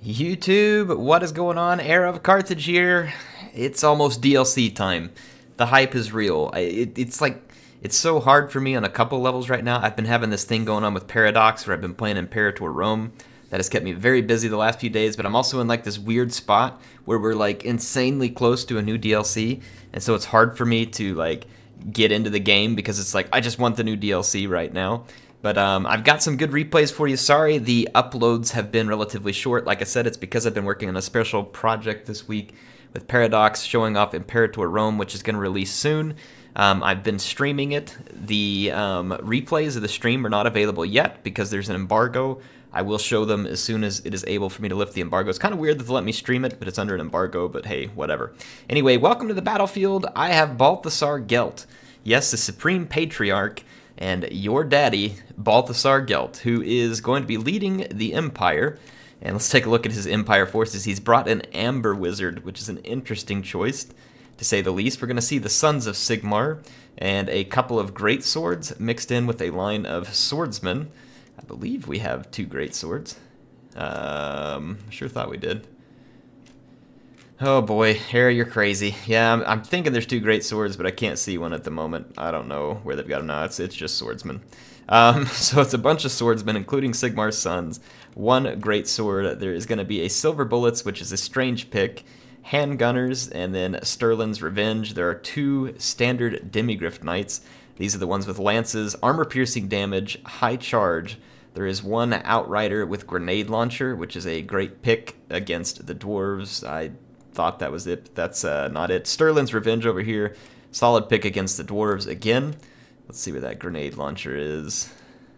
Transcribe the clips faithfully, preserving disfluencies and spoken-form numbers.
YouTube, what is going on? Heir of Carthage here. It's almost D L C time. The hype is real. I, it, it's like, it's so hard for me on a couple levels right now. I've been having this thing going on with Paradox where I've been playing Imperator Rome. That has kept me very busy the last few days, but I'm also in like this weird spot where we're like insanely close to a new D L C, and so it's hard for me to like get into the game because it's like, I just want the new D L C right now. But um, I've got some good replays for you. Sorry the uploads have been relatively short. Like I said, it's because I've been working on a special project this week with Paradox showing off Imperator Rome, which is going to release soon. Um, I've been streaming it. The um, replays of the stream are not available yet because there's an embargo. I will show them as soon as it is able for me to lift the embargo. It's kind of weird that they let me stream it, but it's under an embargo, but hey, whatever. Anyway, welcome to the battlefield. I have Balthasar Gelt. Yes, the Supreme Patriarch and your daddy, Balthasar Gelt, who is going to be leading the Empire. And let's take a look at his Empire forces. He's brought an Amber Wizard, which is an interesting choice, to say the least. We're going to see the Sons of Sigmar and a couple of great swords mixed in with a line of swordsmen. I believe we have two great swords. Um, sure thought we did. Oh boy, Harry, you're crazy. Yeah, I'm, I'm thinking there's two great swords, but I can't see one at the moment. I don't know where they've got them now. It's, it's just swordsmen. Um, so it's a bunch of swordsmen, including Sigmar's sons. One great sword. There is going to be a Silver Bullets, which is a strange pick. Handgunners, and then Sterlin's Revenge. There are two standard Demigryph Knights. These are the ones with lances, armor-piercing damage, high charge. There is one Outrider with Grenade Launcher, which is a great pick against the Dwarves. I thought that was it, but that's uh, not it. Sterlin's Revenge over here. Solid pick against the Dwarves again. Let's see where that Grenade Launcher is.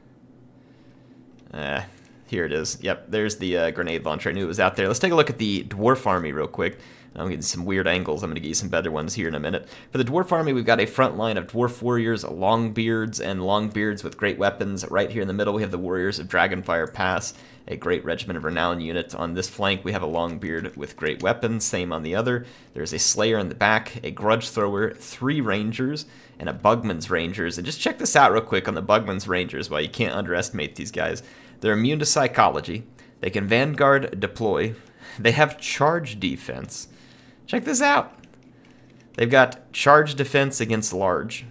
Uh, here it is. Yep, there's the uh, Grenade Launcher. I knew it was out there. Let's take a look at the Dwarf Army real quick. I'm getting some weird angles. I'm going to get you some better ones here in a minute. For the Dwarf Army, we've got a front line of Dwarf Warriors, Longbeards, and Longbeards with great weapons. Right here in the middle, we have the Warriors of Dragonfire Pass, a great Regiment of Renown unit. On this flank, we have a Longbeard with great weapons, same on the other. There's a Slayer in the back, a Grudge Thrower, three Rangers, and a Bugman's Rangers. And just check this out real quick on the Bugman's Rangers, while you can't underestimate these guys. They're immune to Psychology. They can Vanguard deploy. They have Charge Defense. Check this out. They've got charge defense against large.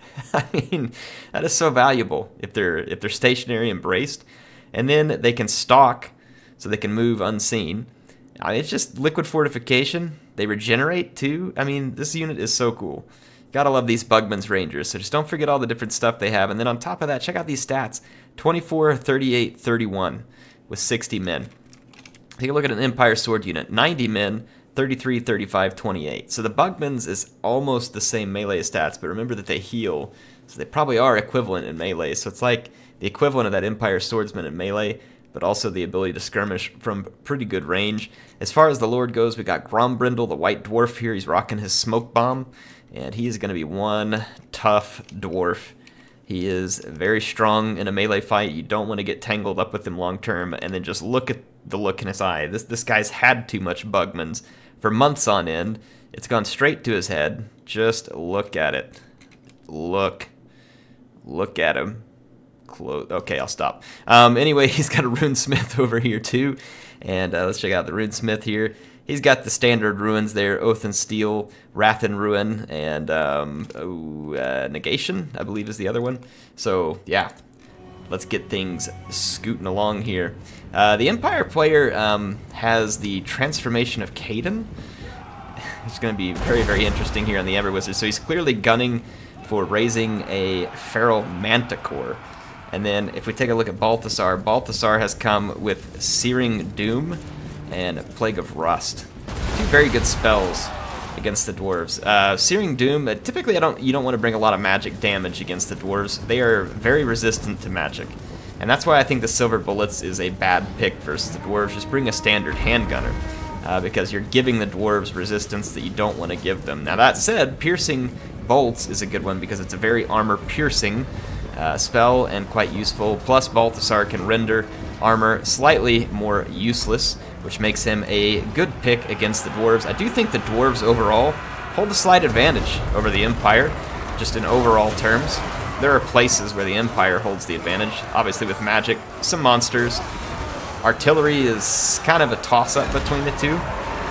I mean, that is so valuable if they're if they're stationary and braced. And then they can stalk, so they can move unseen. I mean, it's just liquid fortification. They regenerate too. I mean, this unit is so cool. Gotta love these Bugman's Rangers. So just don't forget all the different stuff they have. And then on top of that, check out these stats. twenty-four, thirty-eight, thirty-one with sixty men. Take a look at an Empire Sword unit. ninety men. thirty-three, thirty-five, twenty-eight. So the Bugman's is almost the same melee stats, but remember that they heal, so they probably are equivalent in melee. So it's like the equivalent of that Empire Swordsman in melee, but also the ability to skirmish from pretty good range. As far as the Lord goes, we got Grombrindle, the White Dwarf here. He's rocking his Smoke Bomb, and he is going to be one tough dwarf. He is very strong in a melee fight. You don't want to get tangled up with him long term, and then just look at the look in his eye. This this guy's had too much Bugman's for months on end. It's gone straight to his head. Just look at it. Look. Look at him. Close. Okay, I'll stop. Um, anyway, he's got a Runesmith over here too. And uh, let's check out the Runesmith here. He's got the standard ruins there, Oath and Steel, Wrath and Ruin, and um, oh, uh, Negation, I believe is the other one. So, yeah. Let's get things scooting along here. Uh, the Empire player um, has the Transformation of Caden. It's going to be very, very interesting here on the Amber Wizard. So he's clearly gunning for raising a Feral Manticore. And then if we take a look at Balthasar, Balthasar has come with Searing Doom and Plague of Rust. Two very good spells against the dwarves. Uh, Searing Doom, uh, typically I don't, you don't want to bring a lot of magic damage against the dwarves. They are very resistant to magic. And that's why I think the Silver Bullets is a bad pick versus the dwarves. Just bring a standard handgunner, uh, because you're giving the dwarves resistance that you don't want to give them. Now that said, Piercing Bolts is a good one because it's a very armor-piercing uh, spell and quite useful. Plus Balthasar can render armor slightly more useless, which makes him a good pick against the dwarves. I do think the dwarves overall hold a slight advantage over the Empire, just in overall terms. There are places where the Empire holds the advantage, obviously with magic, some monsters, artillery is kind of a toss-up between the two.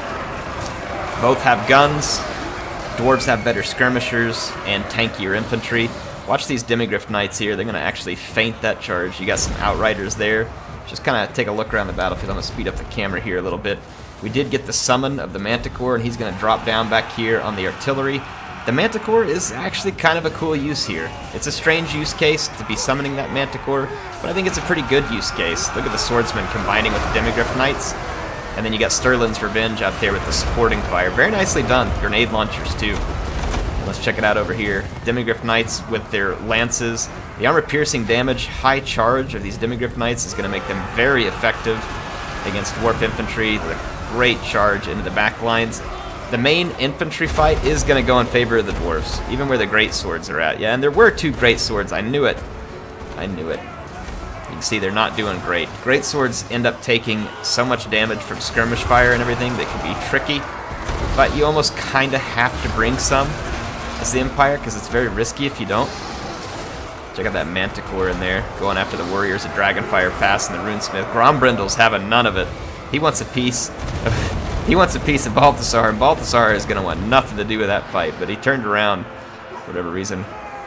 Both have guns. Dwarves have better skirmishers and tankier infantry. Watch these Demigryph Knights here. They're going to actually feint that charge. You got some Outriders there. Just kind of take a look around the battlefield. I'm going to speed up the camera here a little bit. We did get the summon of the Manticore, and he's going to drop down back here on the artillery. The Manticore is actually kind of a cool use here. It's a strange use case to be summoning that Manticore, but I think it's a pretty good use case. Look at the Swordsman combining with the Demigryph Knights. And then you got Sterlin's Revenge out there with the supporting fire. Very nicely done. Grenade launchers, too. Let's check it out over here. Demigryph Knights with their lances. The armor-piercing damage, high charge of these Demigryph Knights is going to make them very effective against Dwarf Infantry. The great charge into the back lines. The main infantry fight is going to go in favor of the Dwarves, even where the Great Swords are at. Yeah, and there were two Great Swords. I knew it. I knew it. You can see they're not doing great. Great Swords end up taking so much damage from skirmish fire and everything that can be tricky, but you almost kind of have to bring some as the Empire, because it's very risky if you don't. Check out that Manticore in there, going after the Warriors of Dragonfire Pass and the Runesmith. Grombrindle's having none of it. He wants a piece of, he wants a piece of Balthasar, and Balthasar is going to want nothing to do with that fight, but he turned around for whatever reason.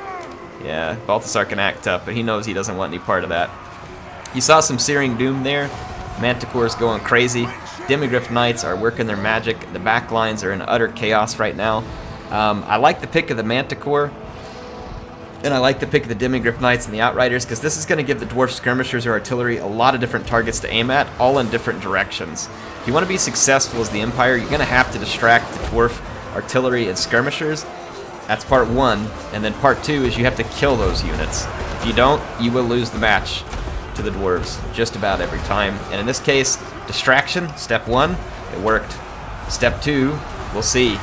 Yeah, Balthasar can act tough, but he knows he doesn't want any part of that. You saw some Searing Doom there. Manticore's going crazy. Demigryph Knights are working their magic. The back lines are in utter chaos right now. Um, I like the pick of the Manticore, and I like the pick of the Demigryph Knights and the Outriders, because this is going to give the Dwarf Skirmishers or Artillery a lot of different targets to aim at, all in different directions. If you want to be successful as the Empire, you're going to have to distract the Dwarf Artillery and Skirmishers. That's part one, and then part two is you have to kill those units. If you don't, you will lose the match to the Dwarves just about every time. And in this case, distraction, step one, it worked. Step two, we'll see.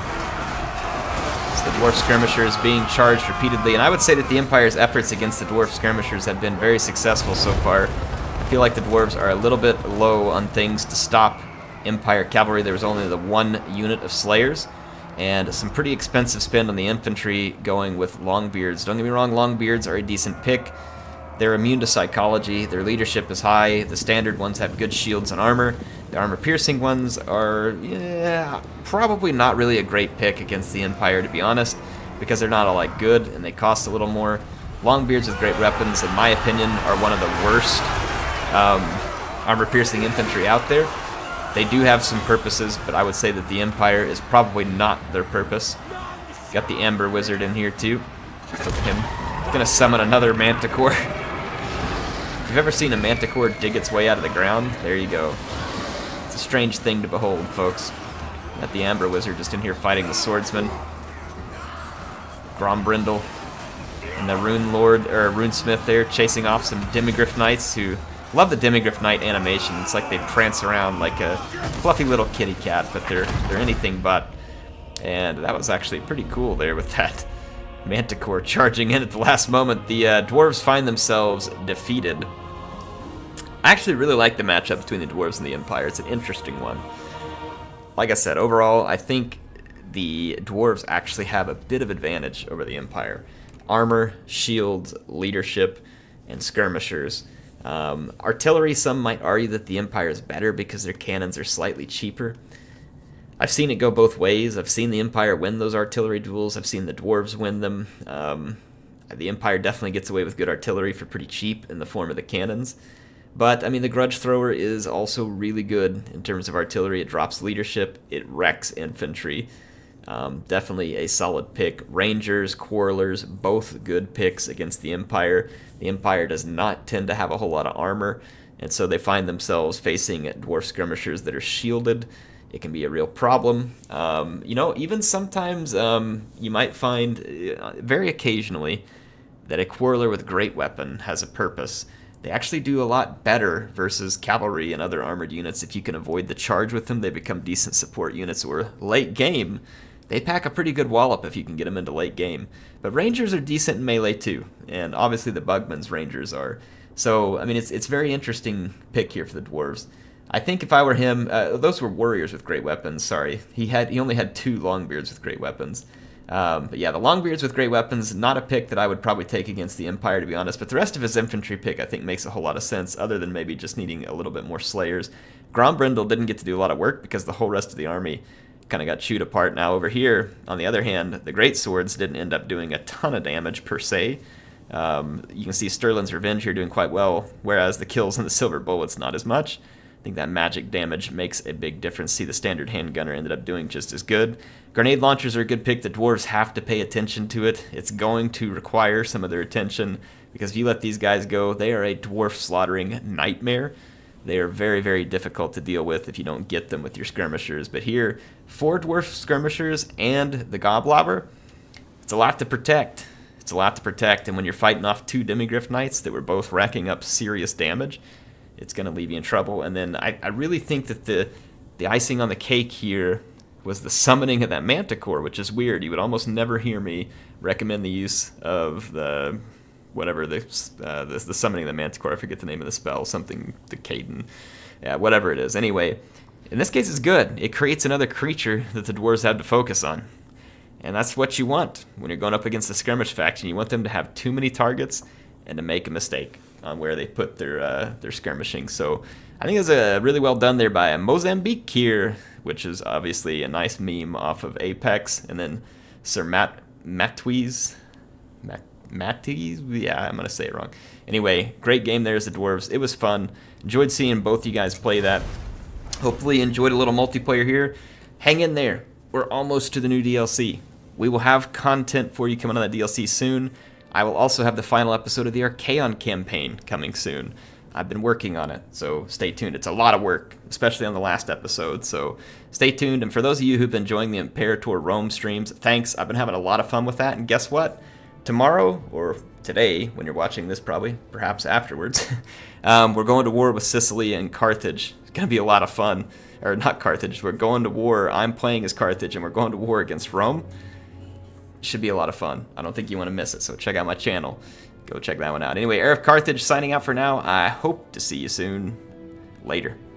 It's the Dwarf Skirmishers being charged repeatedly, and I would say that the Empire's efforts against the Dwarf Skirmishers have been very successful so far. I feel like the Dwarves are a little bit low on things to stop Empire Cavalry. There was only the one unit of Slayers, and some pretty expensive spend on the infantry going with Longbeards. Don't get me wrong, Longbeards are a decent pick. They're immune to psychology, their leadership is high, the standard ones have good shields and armor. The armor-piercing ones are, yeah, probably not really a great pick against the Empire, to be honest, because they're not all that good, and they cost a little more. Longbeards with great weapons, in my opinion, are one of the worst um, armor-piercing infantry out there. They do have some purposes, but I would say that the Empire is probably not their purpose. Got the Amber Wizard in here, too. Look at him. Gonna summon another Manticore. If you've ever seen a Manticore dig its way out of the ground, there you go. It's a strange thing to behold, folks. Got the Amber Wizard just in here fighting the Swordsman. Grombrindle. And the Rune Lord, or Runesmith there, chasing off some Demigryph Knights who love the Demigryph Knight animation. It's like they prance around like a fluffy little kitty cat, but they're they're anything but. And that was actually pretty cool there with that Manticore charging in at the last moment. The uh, Dwarves find themselves defeated. I actually really like the matchup between the Dwarves and the Empire. It's an interesting one. Like I said, overall, I think the Dwarves actually have a bit of advantage over the Empire. Armor, shields, leadership, and skirmishers. Um, artillery, some might argue that the Empire is better because their cannons are slightly cheaper. I've seen it go both ways. I've seen the Empire win those artillery duels. I've seen the Dwarves win them. Um, the Empire definitely gets away with good artillery for pretty cheap in the form of the cannons. But, I mean, the Grudge Thrower is also really good in terms of artillery. It drops leadership. It wrecks infantry. Um, definitely a solid pick. Rangers, Quarrelers, both good picks against the Empire. The Empire does not tend to have a whole lot of armor, and so they find themselves facing Dwarf Skirmishers that are shielded. It can be a real problem. Um, you know, even sometimes um, you might find, uh, very occasionally, that a Quarreler with a great weapon has a purpose. They actually do a lot better versus cavalry and other armored units. If you can avoid the charge with them, they become decent support units. Or late game, they pack a pretty good wallop if you can get them into late game. But Rangers are decent in melee too, and obviously the Bugman's Rangers are. So, I mean, it's it's very interesting pick here for the Dwarves. I think if I were him, uh, those were Warriors with great weapons, sorry. He had he only had two Longbeards with great weapons. Um, but yeah, the Longbeards with great weapons, not a pick that I would probably take against the Empire, to be honest. But the rest of his infantry pick, I think, makes a whole lot of sense, other than maybe just needing a little bit more Slayers. Grombrindle didn't get to do a lot of work because the whole rest of the army kind of got chewed apart. Now over here, on the other hand, the Great Swords didn't end up doing a ton of damage per se. Um, you can see Sterling's Revenge here doing quite well, whereas the kills and the Silver Bullets not as much. I think that magic damage makes a big difference. See, the standard handgunner ended up doing just as good. Grenade launchers are a good pick. The dwarves have to pay attention to it. It's going to require some of their attention, because if you let these guys go, they are a dwarf slaughtering nightmare. They are very, very difficult to deal with if you don't get them with your skirmishers. But here, four dwarf skirmishers and the Goblobber, it's a lot to protect. It's a lot to protect, and when you're fighting off two Demigryph Knights that were both racking up serious damage, it's going to leave you in trouble. And then I, I really think that the the icing on the cake here was the summoning of that Manticore, which is weird. You would almost never hear me recommend the use of the whatever the uh, the, the summoning of the Manticore. I forget the name of the spell, something the Caden, yeah, whatever it is. Anyway, in this case, it's good. It creates another creature that the dwarves have to focus on. And that's what you want when you're going up against the skirmish faction. You want them to have too many targets and to make a mistake on where they put their uh, their skirmishing. So I think it's a really well done there by Mozambique here, which is obviously a nice meme off of Apex. And then Sir Matt Matwies, Matt, Matties, yeah, I'm gonna say it wrong. Anyway, great game there as the dwarves. It was fun. Enjoyed seeing both you guys play that. Hopefully you enjoyed a little multiplayer here. Hang in there. We're almost to the new D L C. We will have content for you coming on that D L C soon. I will also have the final episode of the Archaon campaign coming soon. I've been working on it, so stay tuned. It's a lot of work, especially on the last episode, so stay tuned. And for those of you who've been enjoying the Imperator Rome streams, thanks. I've been having a lot of fun with that, and guess what? Tomorrow, or today, when you're watching this probably, perhaps afterwards, um, we're going to war with Sicily and Carthage. It's going to be a lot of fun. Or not Carthage, we're going to war. I'm playing as Carthage, and we're going to war against Rome. Should be a lot of fun. I don't think you want to miss it, so check out my channel. Go check that one out. Anyway, Heir of Carthage signing out for now. I hope to see you soon. Later.